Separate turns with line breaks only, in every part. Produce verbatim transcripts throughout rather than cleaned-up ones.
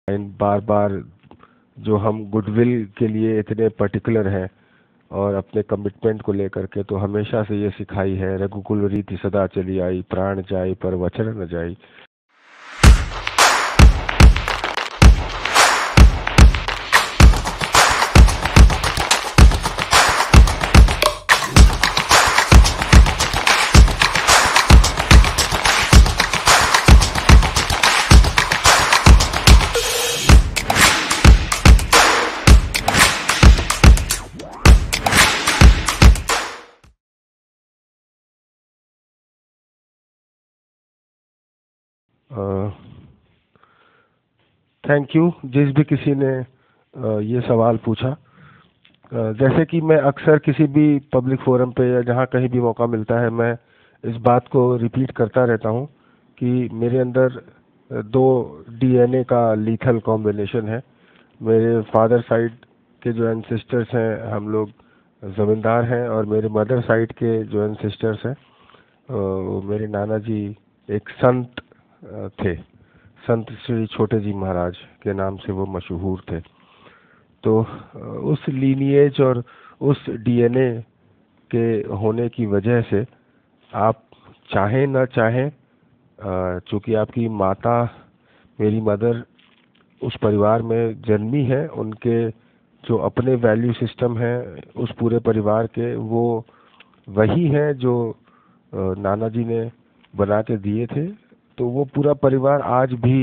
Line बार बार जो हम goodwill के लिए इतने पर्टिकुलर हैं और अपने कमिटमेंट को लेकर के, तो हमेशा से ये सिखाई है, रघुकुल रीति सदा चली आई, प्राण जाई पर वचन न जाई। थैंक यू जिस भी किसी ने uh, ये सवाल पूछा। uh, जैसे कि मैं अक्सर किसी भी पब्लिक फोरम पे या जहाँ कहीं भी मौका मिलता है, मैं इस बात को रिपीट करता रहता हूँ कि मेरे अंदर दो डीएनए का लीथल कॉम्बिनेशन है। मेरे फादर साइड के जो एंसेस्टर्स हैं, हम लोग ज़मींदार हैं, और मेरे मदर साइड के जो एंसेस्टर्स हैं, वो मेरे नाना जी एक संत थे। संत श्री छोटे जी महाराज के नाम से वो मशहूर थे। तो उस लीनिएज और उस डीएनए के होने की वजह से आप चाहें ना चाहें, चूँकि आपकी माता, मेरी मदर, उस परिवार में जन्मी है, उनके जो अपने वैल्यू सिस्टम है उस पूरे परिवार के, वो वही हैं जो नाना जी ने बना के दिए थे। तो वो पूरा परिवार आज भी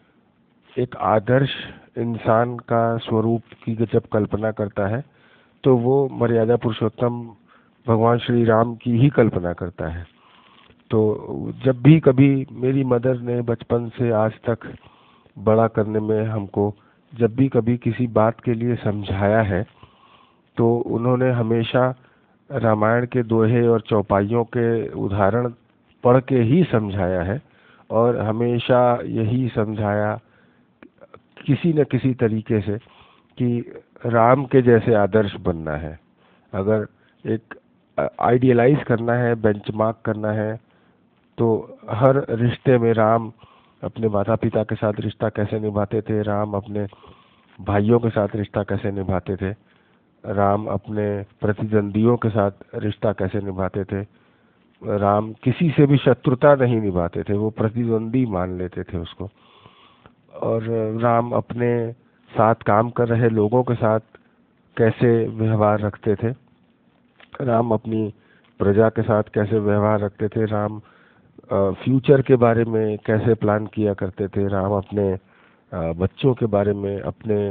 एक आदर्श इंसान का स्वरूप की जब कल्पना करता है, तो वो मर्यादा पुरुषोत्तम भगवान श्री राम की ही कल्पना करता है। तो जब भी कभी मेरी मदर ने बचपन से आज तक बड़ा करने में हमको जब भी कभी किसी बात के लिए समझाया है, तो उन्होंने हमेशा रामायण के दोहे और चौपाइयों के उदाहरण पढ़ के ही समझाया है, और हमेशा यही समझाया किसी न किसी तरीके से कि राम के जैसे आदर्श बनना है। अगर एक आइडियलाइज करना है, बेंचमार्क करना है, तो हर रिश्ते में राम अपने माता पिता के साथ रिश्ता कैसे निभाते थे, राम अपने भाइयों के साथ रिश्ता कैसे निभाते थे, राम अपने प्रतिद्वंदियों के साथ रिश्ता कैसे निभाते थे, राम किसी से भी शत्रुता नहीं निभाते थे, वो प्रतिद्वंदी मान लेते थे उसको। और राम अपने साथ काम कर रहे लोगों के साथ कैसे व्यवहार रखते थे, राम अपनी प्रजा के साथ कैसे व्यवहार रखते थे, राम फ्यूचर के बारे में कैसे प्लान किया करते थे, राम अपने बच्चों के बारे में, अपने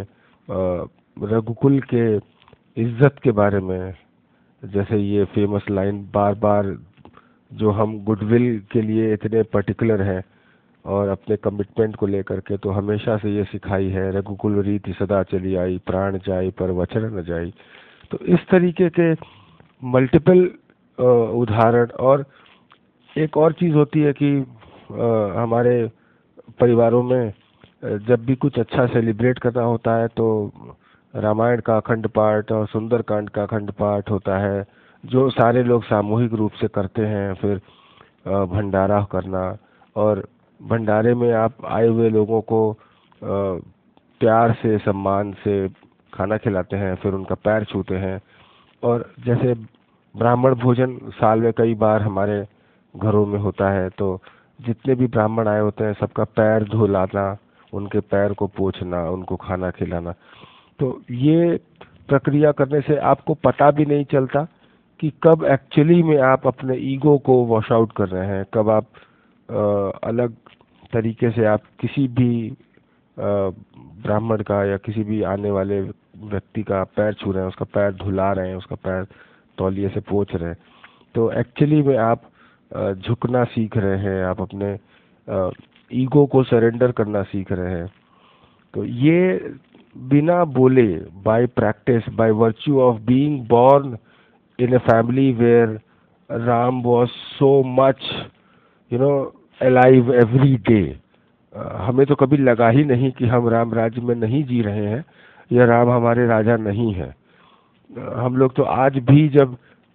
रघुकुल के इज्जत के बारे में, जैसे ये फेमस लाइन बार बार जो हम गुडविल के लिए इतने पर्टिकुलर हैं और अपने कमिटमेंट को लेकर के, तो हमेशा से ये सिखाई है, रघुकुल रीति सदा चली आई, प्राण जाई पर वचन न जाई। तो इस तरीके के मल्टीपल उदाहरण। और एक और चीज़ होती है कि आ, हमारे परिवारों में जब भी कुछ अच्छा सेलिब्रेट करना होता है, तो रामायण का अखंड पाठ और सुंदरकांड का अखंड पाठ होता है, जो सारे लोग सामूहिक रूप से करते हैं। फिर भंडारा करना, और भंडारे में आप आए हुए लोगों को प्यार से, सम्मान से खाना खिलाते हैं, फिर उनका पैर छूते हैं। और जैसे ब्राह्मण भोजन साल में कई बार हमारे घरों में होता है, तो जितने भी ब्राह्मण आए होते हैं सबका पैर धुलाना, उनके पैर को पोंछना, उनको खाना खिलाना। तो ये प्रक्रिया करने से आपको पता भी नहीं चलता कि कब एक्चुअली में आप अपने ईगो को वॉश आउट कर रहे हैं, कब आप आ, अलग तरीके से आप किसी भी ब्राह्मण का या किसी भी आने वाले व्यक्ति का पैर छू रहे हैं, उसका पैर धुला रहे हैं, उसका पैर तौलिए से पोंछ रहे हैं। तो एक्चुअली में आप आ, झुकना सीख रहे हैं, आप अपने ईगो को सरेंडर करना सीख रहे हैं। तो ये बिना बोले, by practice, by virtue of being born in a family where Ram was so much, you know, alive every day. uh, हमें तो कभी लगा ही नहीं कि हम राम राज्य में नहीं जी रहे हैं या राम हमारे राजा नहीं है। uh, हम लोग तो आज भी जब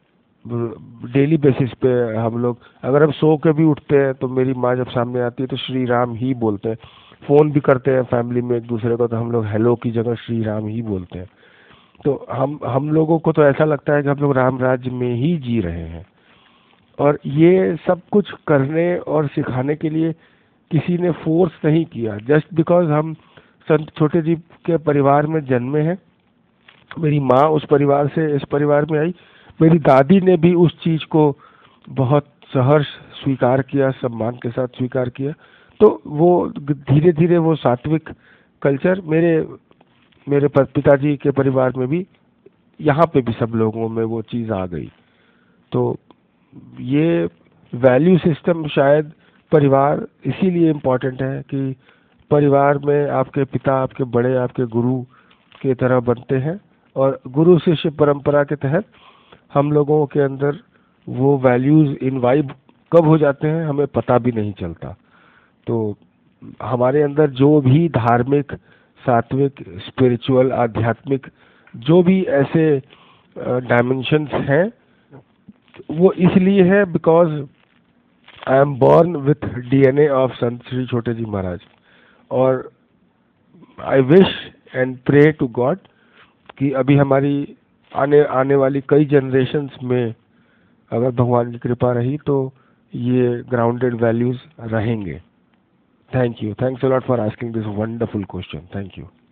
डेली बेसिस पे हम लोग अगर हम सो के भी उठते हैं, तो मेरी माँ जब सामने आती है तो श्री राम ही बोलते हैं। फ़ोन भी करते हैं फैमिली में एक दूसरे को, तो हम लोग हेलो की जगह श्री राम ही बोलते हैं। तो हम हम लोगों को तो ऐसा लगता है कि हम लोग राम राज्य में ही जी रहे हैं। और ये सब कुछ करने और सिखाने के लिए किसी ने फोर्स नहीं किया, जस्ट बिकॉज हम संत छोटे जी के परिवार में जन्मे हैं। मेरी माँ उस परिवार से इस परिवार में आई, मेरी दादी ने भी उस चीज़ को बहुत सहर्ष स्वीकार किया, सम्मान के साथ स्वीकार किया। तो वो धीरे धीरे वो सात्विक कल्चर मेरे मेरे प- पिताजी के परिवार में भी, यहाँ पे भी सब लोगों में वो चीज़ आ गई। तो ये वैल्यू सिस्टम शायद परिवार इसीलिए इम्पोर्टेंट है कि परिवार में आपके पिता, आपके बड़े, आपके गुरु के तरह बनते हैं, और गुरु शिष्य परंपरा के तहत हम लोगों के अंदर वो वैल्यूज इनवाइब कब हो जाते हैं हमें पता भी नहीं चलता। तो हमारे अंदर जो भी धार्मिक, सात्विक, स्पिरिचुअल, आध्यात्मिक जो भी ऐसे डायमेंशंस हैं, वो इसलिए है because I am born with DNA of Sant Shri Chhote ji Maharaj. और I wish and pray to God कि अभी हमारी आने आने वाली कई जनरेशन्स में अगर भगवान की कृपा रही तो ये ग्राउंडेड वैल्यूज रहेंगे। Thank you, thanks a lot for asking this wonderful question. Thank you.